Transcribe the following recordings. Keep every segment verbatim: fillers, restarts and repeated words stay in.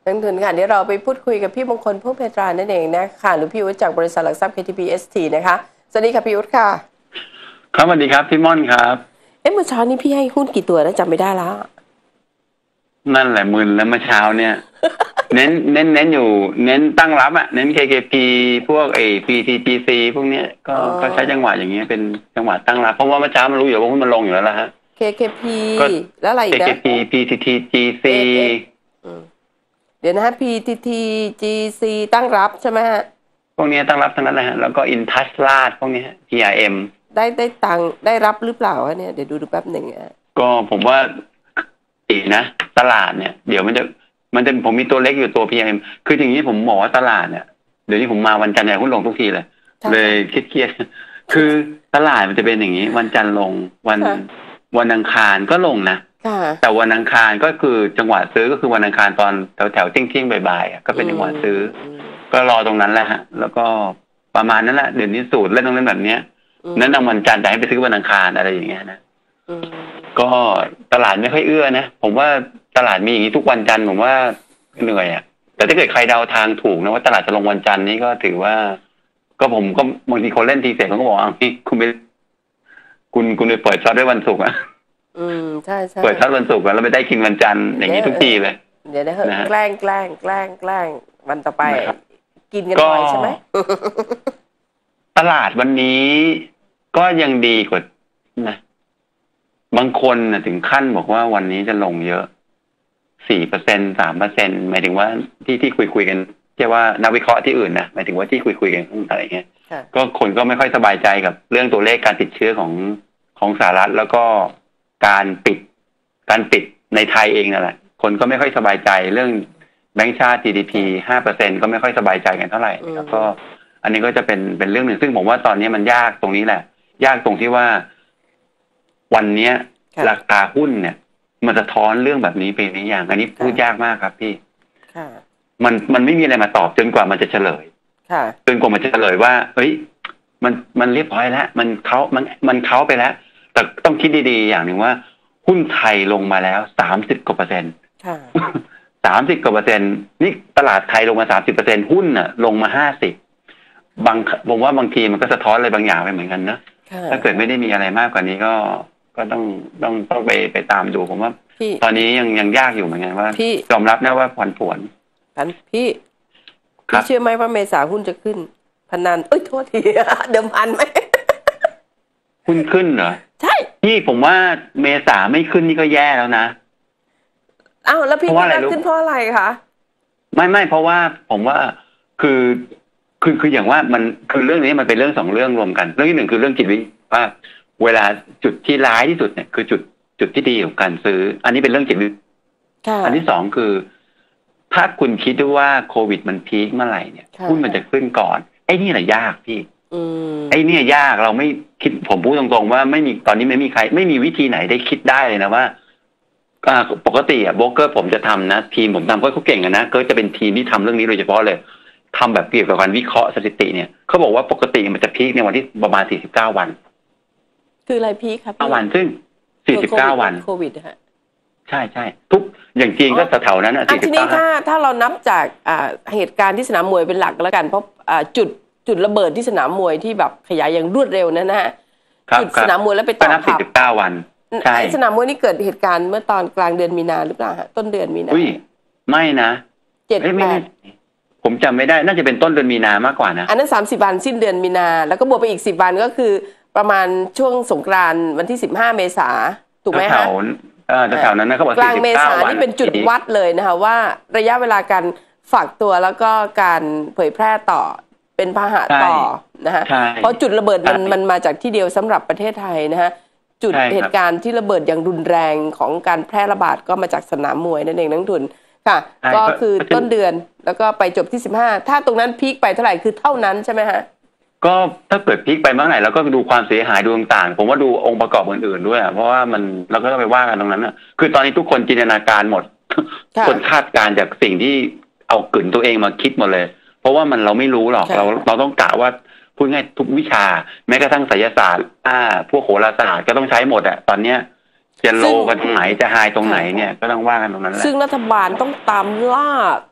นักทุนค่ะเดี๋ยวเราไปพูดคุยกับพี่มงคลผู้เพตรานั่นเองนะคะหรือพี่อุ๊ดจากบริษัทหลักทรัพย์ เค ที พี เอส ที นะคะสวัสดีค่ะพี่อุ๊ดค่ะครับสวัสดีครับพี่ม่อนครับเอ๊ะเมื่อเช้านี้พี่ให้หุ้นกี่ตัวแล้วจำไม่ได้แล้วนั่นแหละมึนแล้วเมื่อเช้าเนี่ย เน้นเน้นเน้นอยู่เน้นตั้งรับอ่ะเน้น เค เค พี พวกไอ้ พี ที จี ซี พวกเนี้ยก็ก็ใช้จังหวะอย่างเงี้ยเป็นจังหวะตั้งรับเพราะว่าเมื่อเช้ามันรู้อยู่ว่าหุ้นมันลงอยู่แล้วล่ะฮะเค เค พี แล้วอะไรอีกนะเค เค พี พี ที ที จี ซีเดี๋ยวนะฮะ พี ที ที จี ซี ตั้งรับใช่ไหมฮะพวกนี้ตั้งรับทั้งนั้นเลยฮะแล้วก็ Intouch ลาดพวกนี้ ที อาร์ เอ็มได้ได้ตังได้รับหรือเปล่าเนี่ยเดี๋ยวดูดูแป๊บหนึ่งอ่ะก็ผมว่าอีกนะตลาดเนี่ยเดี๋ยวมันจะมันจะผมมีตัวเล็กอยู่ตัว พี อาร์ เอ็ม คืออย่างนี้ผมบอกว่าตลาดเนี่ยเดี๋ยวนี้ผมมาวันจันทร์เนี่ยหุ้นลงทุกทีเลยเลยเครียดๆคือตลาดมันจะเป็นอย่างนี้วันจันทร์ลงวันวันอังคารก็ลงนะแต่วันอังคารก็คือจังหวะซื้อก็คือวันอังคารตอนแถวแถวเที่ยงเที่ยงบ่ายๆก็เป็นจังหวะซื้อก็รอตรงนั้นแหละฮะแล้วก็ประมาณนั้นแหละเดี๋ยวนี้สูตรเล่นตรงนั้นแบบเนี้ยนั้นนำวันจันทร์แต่ให้ไปซื้อวันอังคารอะไรอย่างเงี้ยนะก็ตลาดไม่ค่อยเอื้อนะผมว่าตลาดมีอย่างนี้ทุกวันจันทร์ผมว่าเหนื่อยอ่ะแต่ถ้าเกิดใครเดาทางถูกนะว่าตลาดจะลงวันจันทร์นี้ก็ถือว่าก็ผมก็บางทีคนเล่นทีเสร็จเขาก็บอกอ่ะนี่คุณไปคุณคุณไปเปิดช็อตด้วยวันศุกร์อ่ะอืมใช่ใช่เปิดช็อตวันศุกร์แล้วไปได้คิงวันจันทร์อย่างนี้ทุกทีเลยเดี๋ยวนะแกล้งแกล้งแกล้งแกล้งวันต่อไปกินกันบ่อยใช่ไหมตลาดวันนี้ก็ยังดีกว่านะบางคนนะถึงขั้นบอกว่าวันนี้จะลงเยอะสี่เปอร์เซ็นสามเปอร์เซ็นหมายถึงว่าที่ที่คุยคุยกันใช่ว่านักวิเคราะห์ที่อื่นนะหมายถึงว่าที่คุยคุยกันอะไรเงี้ยก็คนก็ไม่ค่อยสบายใจกับเรื่องตัวเลขการติดเชื้อของของสหรัฐแล้วก็การปิดการปิดในไทยเองนั่นแหละคนก็ไม่ค่อยสบายใจเรื่องแบงก์ชาติ จี ดี พี ห้าเปอร์เซ็นก็ไม่ค่อยสบายใจกันเท่าไหร่แล้วก็อันนี้ก็จะเป็นเป็นเรื่องหนึ่งซึ่งผมว่าตอนนี้มันยากตรงนี้แหละยากตรงที่ว่าวันนี้ราคาหุ้นเนี่ยมันสะท้อนเรื่องแบบนี้เป็นอย่าง อันนี้พูดยากมากครับพี่มันมันไม่มีอะไรมาตอบจนกว่ามันจะเฉลยจนกว่ามันจะเฉลยว่าเฮ้ยมันมันเรียบร้อยแล้วมันเขามันมันเขาไปแล้วแต่ต้องคิดดีๆอย่างหนึ่งว่าหุ้นไทยลงมาแล้วสามสิบกว่าเปอร์เซ็นต์สามสิบกว่าเปอร์เซ็นต์นี่ตลาดไทยลงมาสามสิบเปอร์เซ็นต์หุ้นน่ะลงมาห้าสิบบางผมว่าบางทีมันก็สะท้อนอะไรบางอย่างไปเหมือนกันนะถ้าเกิดไม่ได้มีอะไรมากกว่านี้ก็ก็ต้องต้องต้องไปไปตามดูผมว่าตอนนี้ยังยังยากอยู่เหมือนกันว่ายอมรับนะว่าผันผวนกันพี่พี่เชื่อไหมว่าเมษาหุ้นจะขึ้นพนันเอ้ยโทษทีเดิมพันไหมหุ้นขึ้นเหรอใช่พี่ผมว่าเมษาไม่ขึ้นนี่ก็แย่แล้วนะอ้าวแล้วพี่คิดว่าขึ้นเพราะอะไรคะไม่ไม่เพราะว่าผมว่าคือคือคืออย่างว่ามันคือเรื่องนี้มันเป็นเรื่องสองเรื่องรวมกันเรื่องที่หนึ่งคือเรื่องจิตวิทยาว่าเวลาจุดที่ร้ายที่สุดเนี่ยคือจุดจุดที่ดีของการซื้ออันนี้เป็นเรื่องจิตวิทยาอันที่สองคือถ้าคุณคิดว่าโควิดมันพีคเมื่อไหร่เนี่ยหุ้นมันจะขึ้นก่อนไอ้นี่แหละยากพี่ไอ้นี่ยากเราไม่คิดผมพูดตรงๆว่าไม่มีตอนนี้ไม่มีใครไม่มีวิธีไหนได้คิดได้เลยนะว่าปกติอะโบรกเกอร์ผมจะทำนะทีมผมทำก็เขาเก่งนะก็จะเป็นทีมที่ทำเรื่องนี้โดยเฉพาะเลยทำแบบเกี่ยวกับการวิเคราะห์สถิติเนี่ยเขาบอกว่าปกติมันจะพีคในวันที่ประมาณสี่สิบเก้าวันคืออะไรพีคครับห้าวันซึ่งสี่สิบเก้าวันโควิดฮะใช่ใช่ทุกอย่างจีนก็แถวๆนั้นอ่ะสี่สิบเก้าทีนี้ถ้าถ้าเรานับจากเหตุการณ์ที่สนามมวยเป็นหลักแล้วกันเพราะจุดจุดระเบิดที่สนามมวยที่แบบขยายอย่างรวดเร็วนั่นนะฮะจุดสนามมวยแล้วไปต่อนับสี่สิบเก้าวันใช่สนามมวยนี่เกิดเหตุการณ์เมื่อตอนกลางเดือนมีนาหรือเปล่าฮะต้นเดือนมีนาอุ้ยไม่นะเจ็ดแปดผมจำไม่ได้น่าจะเป็นต้นเดือนมีนามากกว่านะอันนั้นสามสิบวันสิ้นเดือนมีนาแล้วก็บวกไปอีกสิบวันก็คือประมาณช่วงสงกรานต์วันที่สิบห้าเมษาถูกไหมฮะเออแถวๆนั้นนะเขาบอกกลางเมษานี่เป็นจุดวัดเลยนะคะว่าระยะเวลาการฝากตัวแล้วก็การเผยแพร่ต่อเป็นพาหะต่อนะฮะเพราะจุดระเบิดมันมันมาจากที่เดียวสำหรับประเทศไทยนะฮะจุดเหตุการณ์ที่ระเบิดอย่างรุนแรงของการแพร่ระบาดก็มาจากสนามมวยนั่นเองนักทุนค่ะก็คือต้นเดือนแล้วก็ไปจบที่สิบห้าถ้าตรงนั้นพีคไปเท่าไหร่คือเท่านั้นใช่ไหมฮะก็ถ้าเกิดพีคไปเมื่อไหร่เราก็ดูความเสียหายดูต่างๆผมว่าดูองค์ประกอบอื่นๆด้วยเพราะว่ามันเราก็ต้องไปว่ากันตรงนั้นนะคือตอนนี้ทุกคนจินตนาการหมดคนคาดการจากสิ่งที่เอากลืนตัวเองมาคิดหมดเลยเพราะว่ามันเราไม่รู้หรอกเราเราต้องกะว่าพูดง่ายทุกวิชาแม้กระทั่งไสยศาสตร์อ่าพวกโหราศาสตร์ก็ต้องใช้หมดอะตอนเนี้ยจะโลกันตรงไหนจะไฮตรงไหนเนี่ยก็ต้องว่ากันตรงนั้นแหละซึ่งรัฐบาลต้องตามล่า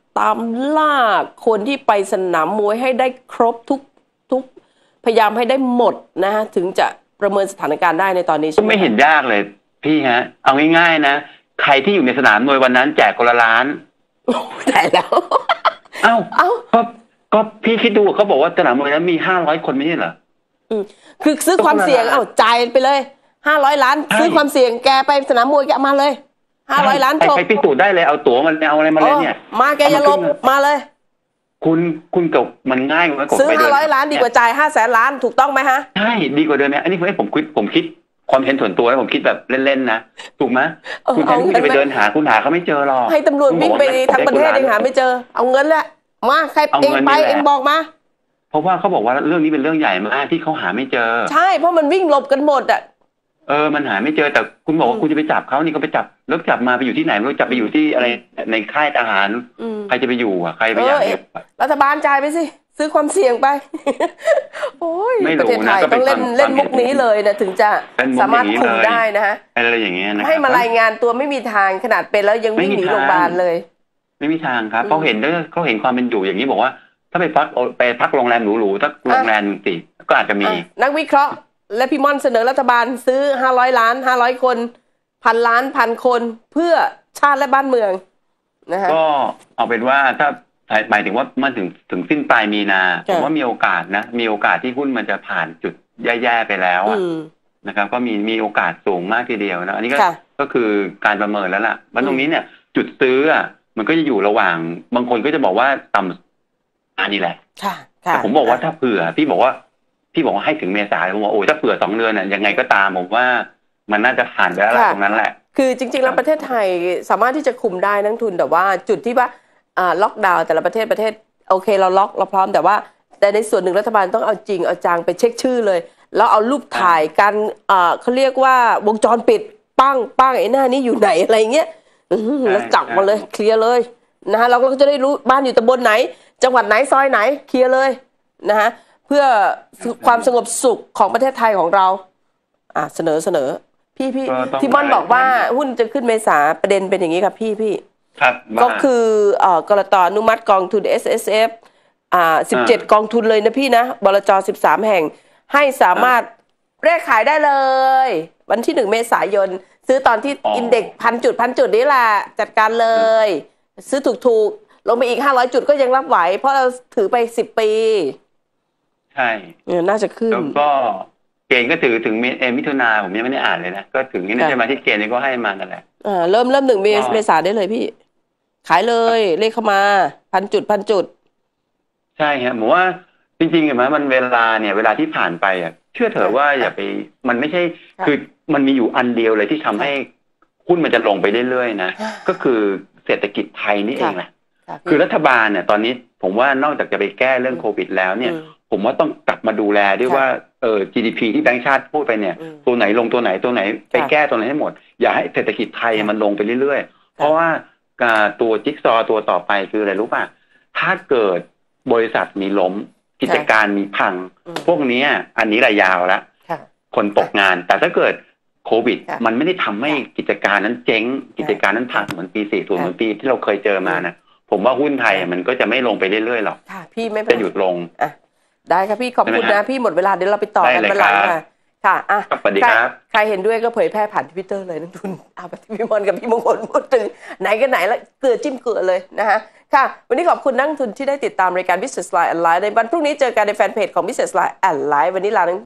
ตามล่าคนที่ไปสนามมวยให้ได้ครบทุกทุกพยายามให้ได้หมดนะฮะถึงจะประเมินสถานการณ์ได้ในตอนนี้ใช่ไหมไม่เห็นยากเลยพี่ฮะเอาง่ายๆนะใครที่อยู่ในสนามมวยวันนั้นแจกคนละล้านได้แล้วเอ้าเอ้าก็ก็พี่คิดดูเขาบอกว่าสนามมวยนั้นมีห้าร้อยคนไม่ใช่เหรออืมคือซื้อความเสี่ยงเอ้าจ่ายไปเลยห้าร้อยล้านซื้อความเสี่ยงแกไปสนามมวยแกมาเลยห้าร้อยล้านจบไปพิสูจน์ได้เลยเอาตั๋วมันเอาอะไรมาเลยเนี่ยมาแกอย่าลบมาเลยคุณคุณกับมันง่ายกว่ากดซื้อห้าร้อยล้านดีกว่าจ่ายห้าแสนล้านถูกต้องไหมฮะใช่ดีกว่าเดิมไหมอันนี้ผมผมคิดผมคิดความเห็นส่วนตัวแล้วผมคิดแบบเล่นๆนะถูกไหมคุณแทนที่จะไปเดินหาคุณหาเขาไม่เจอหรอกให้ตำรวจวิ่งไปทั้งประเทศเองหาไม่เจอเอาเงินแหละมาใครเองไปเองบอกมาเพราะว่าเขาบอกว่าเรื่องนี้เป็นเรื่องใหญ่มากที่เขาหาไม่เจอใช่เพราะมันวิ่งหลบกันหมดอ่ะเออมันหาไม่เจอแต่คุณบอกว่าคุณจะไปจับเขานี่ก็ไปจับแล้วจับมาไปอยู่ที่ไหนไม่รู้จับไปอยู่ที่อะไรในค่ายทหารใครจะไปอยู่อ่ะใครไปอยากอยู่รัฐบาลจ่ายไปสิซื้อความเสี่ยงไปโอ้ยประเทศไทยต้องเล่นเล่นมุกนี้เลยนะถึงจะสามารถคุมได้นะฮะอะไรอย่างเงี้ยนะให้มารายงานตัวไม่มีทางขนาดเป็นแล้วยังวิ่งหนีโรงพยาบาลเลยไม่มีทางครับเขาเห็นด้วยเขาเห็นความเป็นอยู่อย่างนี้บอกว่าถ้าไปพักไปพักโรงแรมหรูๆถ้าโรงแรมติดก็อาจจะมีนักวิเคราะห์และพี่ม่อนเสนอรัฐบาลซื้อห้าร้อยล้านห้าร้อยคนพันล้านพันคนเพื่อชาติและบ้านเมืองนะฮะก็เอาเป็นว่าถ้าหมายถึงว่ามาถึงถึงสิ้นปลายมีนาผมว่ามีโอกาสนะมีโอกาสที่หุ้นมันจะผ่านจุดแย่ๆไปแล้วนะครับก็มีมีโอกาสสูงมากทีเดียวนะอันนี้ก็ก็คือการประเมินแล้วล่ะวันตรงนี้เนี่ยจุดซื้ออ่ะมันก็จะอยู่ระหว่างบางคนก็จะบอกว่าต่ำอันนี้แหละแต่ผมบอกว่าถ้าเผื่อพี่บอกว่าพี่บอกว่าให้ถึงเมษาผมว่าโอ้ยถ้าเผื่อสองเดือนน่ะยังไงก็ตามผมว่ามันน่าจะผ่านไปแล้วตรงนั้นแหละคือจริงๆแล้วประเทศไทยสามารถที่จะคุมได้นักทุนแต่ว่าจุดที่ว่าล็อกดาวน์แต่ละประเทศประเทศโอเคเราล็อกเราพร้อมแต่ว่าแต่ในส่วนหนึ่งรัฐบาลต้องเอาจริงเอาจังไปเช็คชื่อเลยแล้วเอารูปถ่ายกันเขาเรียกว่าวงจรปิดปั้งปั้งไอ้หน้านี้อยู่ไหนอะไรเงี้ยแล้วจับมาเลยเคลียร์เลยนะฮะเราก็จะได้รู้บ้านอยู่ตำบลไหนจังหวัดไหนซอยไหนเคลียร์เลยนะฮะเพื่อความสงบสุขของประเทศไทยของเราอ่ะเสนอเสนอพี่พี่ที่ม่อนบอกว่าหุ้นจะขึ้นเมษาประเด็นเป็นอย่างนี้ครับพี่พี่ก็คือเอ่อกลต.อนุมัติกองทุน เอส เอส เอฟ อ่าสิบเจ็ดกองทุนเลยนะพี่นะบลจ.สิบสามแห่งให้สามารถแลกขายได้เลยวันที่หนึ่งเมษายนซื้อตอนที่อินเด็กซ์พันจุดพันจุดนี่แหละจัดการเลยซื้อถูกๆลงไปอีกห้าร้อยจุดก็ยังรับไหวเพราะเราถือไปสิบปีใช่น่าจะขึ้นแล้วก็เกณฑ์ก็ถือถึงเอมิถุนาผมยังไม่ได้อ่านเลยนะก็ถึงนี่ใช่ไหมที่เกณฑ์นี่ก็ให้มานั่นแหละอ่าเริ่มเริ่มหนึ่งเมษาได้เลยพี่ขายเลยเลขเข้ามาพันจุดพันจุดใช่ครับผมว่าจริงๆเห็นไหมมันเวลาเนี่ยเวลาที่ผ่านไปอ่ะเชื่อเถอะว่าอย่าไปมันไม่ใช่คือมันมีอยู่อันเดียวเลยที่ทำให้หุ้นมันจะลงไปเรื่อยๆนะก็คือเศรษฐกิจไทยนี่เองแหละคือรัฐบาลเนี่ยตอนนี้ผมว่านอกจากจะไปแก้เรื่องโควิดแล้วเนี่ยผมว่าต้องกลับมาดูแลด้วยว่าเออ จี ดี พี ที่แบงก์ชาติพูดไปเนี่ยตัวไหนลงตัวไหนตัวไหนไปแก้ตัวไหนให้หมดอย่าให้เศรษฐกิจไทยมันลงไปเรื่อยๆเพราะว่าตัวจิ๊กซอตัวต่อไปคืออะไรรู้ป่ะถ้าเกิดบริษัทมีล้มกิจการมีพังพวกนี้อันนี้ระยาวแล้วคนตกงานแต่ถ้าเกิดโควิดมันไม่ได้ทำให้กิจการนั้นเจ๊งกิจการนั้นพังเหมือนปีสี่สิบเหมือนปีที่เราเคยเจอมานะผมว่าหุ้นไทยมันก็จะไม่ลงไปเรื่อยๆหรอกพี่ไม่จะหยุดลงได้ครับพี่ขอบคุณนะพี่หมดเวลาเดี๋ยวเราไปต่อกันวันหลังค่ะค่ะอ่ะสวัสดีครับใครเห็นด้วยก็เผยแพร่ผ่านทวิตเตอร์เลยนักทุนเอาไปพี่มอนกับพี่มงคลพูดถึงไหนก็ไหนแล้วเกลือจิ้มเกลือเลยนะฮะค่ะวันนี้ขอบคุณนักทุนที่ได้ติดตามรายการ Business Line ออนไลน์ในวันพรุ่งนี้เจอกันในแฟนเพจของ Business Line ออนไลน์วันนี้ลา